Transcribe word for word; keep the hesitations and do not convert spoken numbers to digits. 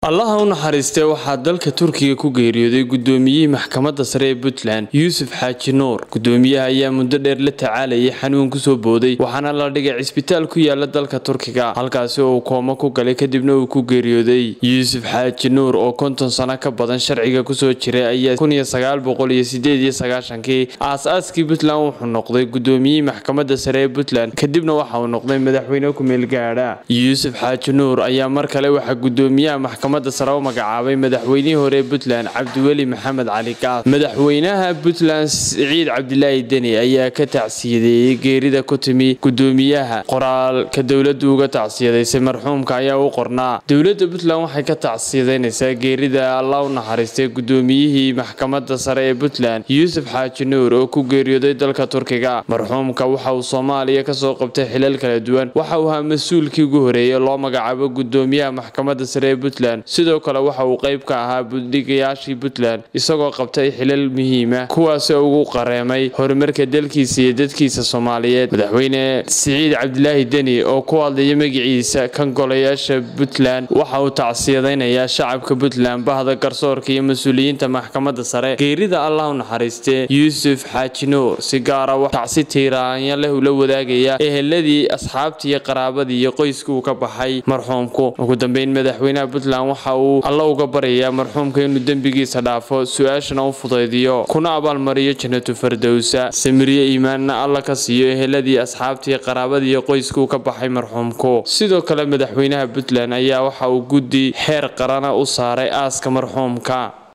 الله u naxariistay waxa dalka Turkiga ku geeriyooday gudoomiyihii maxkamadda sare ee Puntland Yusuf Xaaji Nuur. Gudoomiyaha ayaa muddo dheer la tacaalayay xanuun ku soo booday waxaana la dhigay isbitaal ku yaala dalka Turkiga halkaas oo uu kooma ku galay kadibna uu ku geeriyooday. Yusuf Xaaji Nuur oo konton sano ka badan sharciga ku soo jiray ayaa kun iyo sagaal boqol iyo siddeed iyo sagaashan-kii aasaaskii Puntland wuxuu noqday gudoomiyihii maxkamadda sare ee Puntland kadibna waxa uu noqday madaxweyne ku meel gaadha. Yusuf Xaaji Nuur ayaa mar kale waxa gudoomiyaha maxkamadda sare magacaabay madaxweynihii hore Puntland Cabdiweli Maxamed Cali Gaas. Madaxweynaha Puntland Siciid Cabdilaahi Deni ayaa ka tacsiyadeeyay geerida ku timi gudoomiyaha. Qoraal ka dawladdu uga tacsiyadeysay marxuumka ayaa u qornaa dawladda Puntland waxay ka tacsiyadeynaysaa geerida Allah u naxariistay gudoomiyihii maxkamadda sare ee Puntland Yusuf Xaaji Nuur oo ku geeriyooday dalka Turkiga. Marxuumka waxa uu Soomaaliya ka soo qabtay xilal kala duwan waxa uu ahaa mas'uulkii ugu horeeyay loo magacaabo gudoomiyaha maxkamadda sare ee Puntland. sidoo kale waxa uu qayb ka ahaa buddigayaashii Puntland isagoo qabtay xilal muhiim ah kuwaas oo ugu qareemay horumarka dalkiisa iyo dadkiisa Soomaaliyeed. Madaxweyne Siciid Cabdilaahi Deni oo ku hadlayay magaciisa kan golayaasha Puntland waxa uu tacsiyadeynayaa shacabka Puntland bahda garsoorka iyo mas'uuliyiinta maxkamadda sare geerida Allah u naxariistay Yusuf Xaaji Nuur. Si gaar ah waxa si tiiraanya leh ula wadaagaya eheladii asxaabtii iyo qaraabadii iyo qoyska uu ka baxay marxuumku. Ugu dambeyn madaxweynaha Puntland waxa uu Allah uga baraya marxuumka inuu dambigiisa dhaafo su'aashana u fudaydiyo kuna abaalmariyo jannatu firdawsa samiriye iimaanna Allah ka siiyo eheladii asxaabtii qaraabadii iyo qoyska uu ka baxay marxuumku. Sidoo kale madaxweynaha Puntland ayaa waxa uu guddi xeer qaran u saaray aaska marxuumka.